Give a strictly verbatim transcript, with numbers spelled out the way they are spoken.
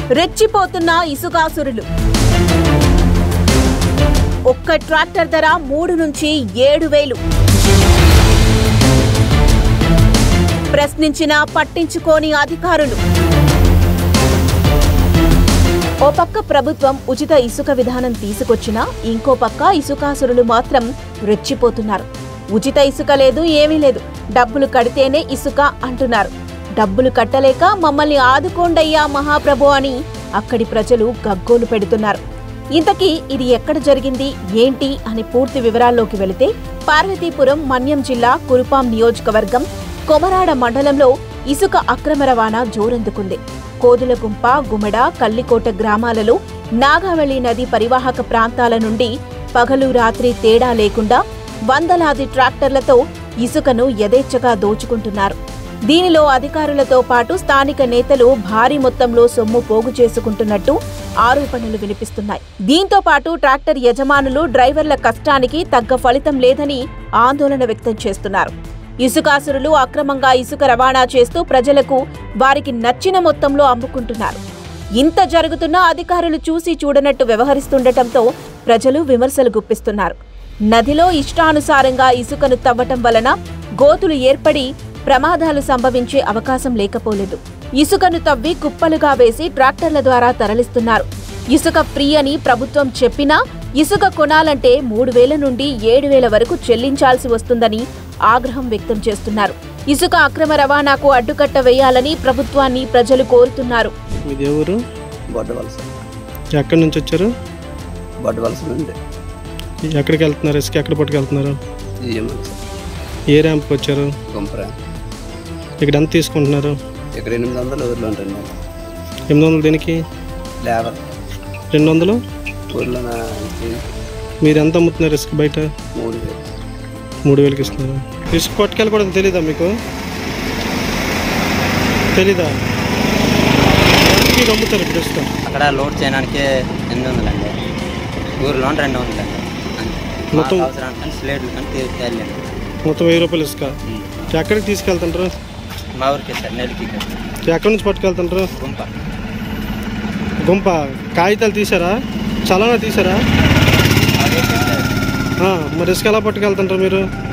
రెచ్చిపోతున్న ఇసుకాసురులు. ఒక్క ట్రాక్టర్ ధర మూడు నుంచి ఏడు వేలు. ప్రశ్నించినా పట్టించుకోని అధికారులు. ఓ పక్క ప్రభుత్వం ఉచిత ఇసుక విధానం తీసుకొచ్చినా ఇంకో పక్క ఇసుకాసురులు మాత్రం రెచ్చిపోతున్నారు. ఉచిత ఇసుక లేదు, ఏమీ లేదు, డబ్బులు కడితేనే ఇసుక అంటున్నారు. డబ్బులు కట్టలేక మమ్మల్ని ఆదుకోండయ్యా మహాప్రభు అని అక్కడి ప్రజలు గగ్గోలు పెడుతున్నారు. ఇంతకీ ఇది ఎక్కడ జరిగింది, ఏంటి అని పూర్తి వివరాల్లోకి వెళితే పార్వతీపురం మన్యం జిల్లా కురుపాం నియోజకవర్గం కొమరాడ మండలంలో ఇసుక అక్రమ రవాణా జోరందుకుంది. కోదులగుంప, గుమడ, కల్లికోట గ్రామాలలో నాగావళి నది పరివాహక ప్రాంతాల నుండి పగలు రాత్రి తేడా లేకుండా వందలాది ట్రాక్టర్లతో ఇసుకను యథేచ్ఛగా దోచుకుంటున్నారు. దీనిలో అధికారులతో పాటు స్థానిక నేతలు భారీ మొత్తంలో సొమ్ము పోగు చేసుకుంటున్నట్టు ఆరోపణలు వినిపిస్తున్నాయి. దీంతో పాటు ట్రాక్టర్ యజమానులు డ్రైవర్ల కష్టానికి తగ్గ ఫలితం లేదని ఆందోళన వ్యక్తం చేస్తున్నారు. ఇసుకాసురులు అక్రమంగా ఇసుక రవాణా చేస్తూ ప్రజలకు వారికి నచ్చిన మొత్తంలో అమ్ముకుంటున్నారు. ఇంత జరుగుతున్నా అధికారులు చూసి చూడనట్టు వ్యవహరిస్తుండటంతో ప్రజలు విమర్శలు గుప్పిస్తున్నారు. నదిలో ఇష్టానుసారంగా ఇసుకను తవ్వటం వలన గోతులు ఏర్పడి ప్రమాదాలు సంభవించే అవకాశం లేకపోలేదు. ఇసుకను తవ్వి కుప్పలుగా వేసి ట్రాక్టర్ల ద్వారా తరలిస్తున్నారు. ఇసుక ఫ్రీ అని ప్రభుత్వం చెప్పినా ఇసుక కొనాలంటే మూడు వేల నుండి ఏడు వేల వరకు చెల్లించాల్సి వస్తుందని ఆగ్రహం వ్యక్తం చేస్తున్నారు. ఇసుక అక్రమ రవాణాకు అడ్డుకట్ట వేయాలని ప్రభుత్వాన్ని ప్రజలు కోరుతున్నారు. ఎక్కడి నుంచి వచ్చారు? ఎక్కడికి వెళ్తున్నారు? ఇసుక ఎక్కడ పట్టుకెళ్తున్నారు? ఏ ర్యాంప్కి వచ్చారు? ఇక్కడ ఎంత తీసుకుంటున్నారు? ఇక్కడ ఎనిమిది వందలు ఊర్లో ఉంటుంది. ఎనిమిది వందలు దేనికి? లేబర్. రెండు వందలు ఊర్లో. మీరు ఎంత అమ్ముతున్నారు ఇసుక బయట? మూడు వేలు మూడు వేలకి ఇస్తున్నారు. ఇసుక పట్టుకెళ్ళకూడదు తెలీదా మీకు? తెలీదా? మీరు అమ్ముతారు ఇప్పుడు ఇసుక? అక్కడ లోడ్ చేయడానికి ఎనిమిది వందలు అండి, ఊర్లో రెండు వందలు అండి. మొత్తం స్లేట్లు కానీ మొత్తం వెయ్యి రూపాయలు ఇసుక. ఎక్కడికి తీసుకెళ్తుంటారు? మా ఊరికి సార్, నెలకి. ఎక్కడి నుంచి పట్టుకెళ్తుంటారు? గుంప. గుంప. కాగితాలు తీసారా? చలానా తీసారా? మరి ఇసుక ఎలా పట్టుకెళ్తుంటారు మీరు?